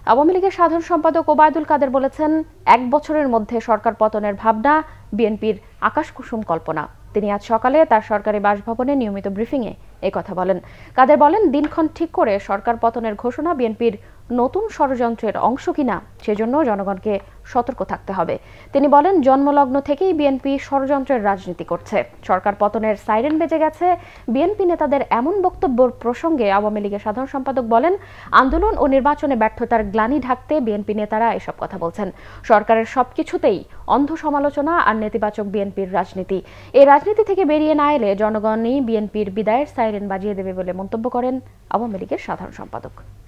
আওয়ামী লীগের সাধারণ সম্পাদক ওবায়দুল কাদের বলেছেন, 1 বছরের মধ্যে সরকার পতনের ভাবনা বিএনপির আকাশকুসুম কল্পনা। তিনি আজ সকালে তার সরকারি বাসভবনে নিয়মিত ব্রিফিংয়ে এই কথা বলেন। কাদের বলেন, দিনক্ষণ ঠিক করে সরকার পতনের ঘোষণা বিএনপির নতুন ষড়যন্ত্রের অংশ কিনা সেজন্য জনগণকে সতর্ক থাকতে হবে। তিনি বলেন, জন্মলগ্ন থেকেই বিএনপি ষড়যন্ত্রের রাজনীতি করছে। সরকার পতনের সাইরেন বেজে গেছে। বিএনপি নেতাদের এমন বক্তব্য প্রসঙ্গে আওয়ামী লীগের সাধারণ সম্পাদক বলেন, আন্দোলন ও নির্বাচনে ব্যর্থতার গ্লানি ঢাকতে বিএনপি নেতারা এসব কথা বলছেন। সরকারের সবকিছুতেই অন্ধ সমালোচনা আর নেতিবাচক বিএনপির রাজনীতি। এই রাজনীতি থেকে বেরিয়ে না এলে জনগণই বিএনপির বিদায়ের সাইরেন বাজিয়ে দেবে বলে মন্তব্য করেন আওয়ামী লীগের সাধারণ সম্পাদক।